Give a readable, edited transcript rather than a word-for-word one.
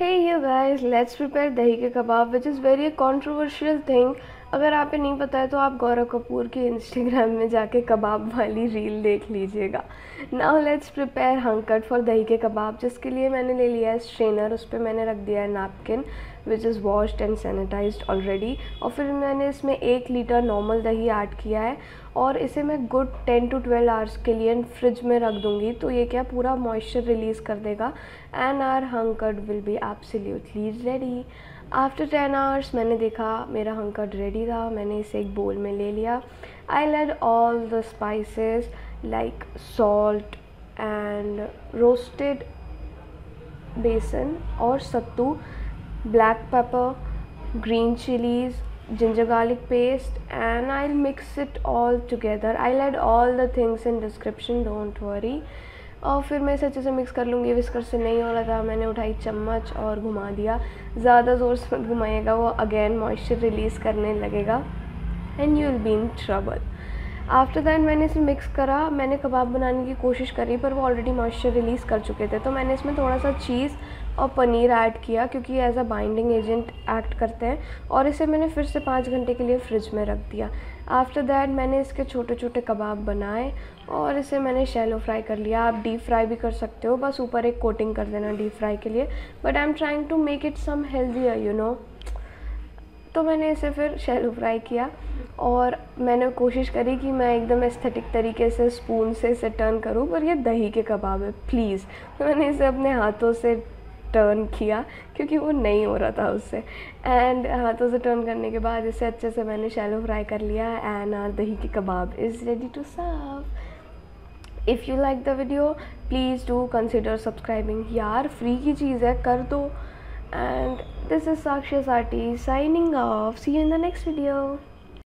Hey you guys, let's prepare दही के कबाब which is very a controversial thing. अगर आपको नहीं पता है तो आप गौरव कपूर के इंस्टाग्राम में जाके कबाब वाली रील देख लीजिएगा. Now let's prepare hung curd for dahi के कबाब. जिसके लिए मैंने ले लिया है स्ट्रेनर, उस पर मैंने रख दिया है napkin which is washed and sanitised already. और फिर मैंने इसमें 1 लीटर नॉर्मल दही ऐड किया है और इसे मैं गुड 10 to 12 आवर्स के लिए फ्रिज में रख दूँगी. तो ये क्या पूरा मॉइस्चर रिलीज़ कर देगा and our hung curd will be absolutely ready. After 10 hours मैंने देखा मेरा हंकट रेडी था. मैंने इसे एक बोल में ले लिया. I add all the spices like salt and roasted besan और सत्तू, black pepper, green chilies, ginger garlic paste, and I'll mix it all together. I'll add all the things in description, don't worry. और फिर मैं इसे अच्छे से mix कर लूँगी. Whisker से नहीं हो रहा था, मैंने उठाई चम्मच और घुमा दिया. ज़्यादा ज़ोर से मत घुमाइएगा, वो अगेन मॉइस्चर रिलीज़ करने लगेगा and you will be in trouble. After that मैंने इसे मिक्स करा. मैंने कबाब बनाने की कोशिश करी पर वो ऑलरेडी मॉइस्चर रिलीज़ कर चुके थे. तो मैंने इसमें थोड़ा सा चीज़ और पनीर ऐड किया क्योंकि as a binding agent act करते हैं. और इसे मैंने फिर से 5 घंटे के लिए फ्रिज में रख दिया. आफ्टर दैट मैंने इसके छोटे छोटे कबाब बनाए और इसे मैंने शैलो फ्राई कर लिया. आप डीप फ्राई भी कर सकते हो, बस ऊपर एक कोटिंग कर देना डीप फ्राई के लिए. But I am trying to make it some healthier you know. तो मैंने इसे फिर शैलो फ्राई किया और मैंने कोशिश करी कि मैं एकदम एस्थेटिक तरीके से स्पून से इसे टर्न करूं, पर ये दही के कबाब है प्लीज़. तो मैंने इसे अपने हाथों से टर्न किया क्योंकि वो नहीं हो रहा था उससे. एंड हाथों से टर्न करने के बाद इसे अच्छे से मैंने शैलो फ्राई कर लिया एंड दही के kabab is ready to serve. If you like the video please do consider subscribing. यार फ्री की चीज़ है, कर दो. And this is Sakshi Sati signing off. See you in the next video.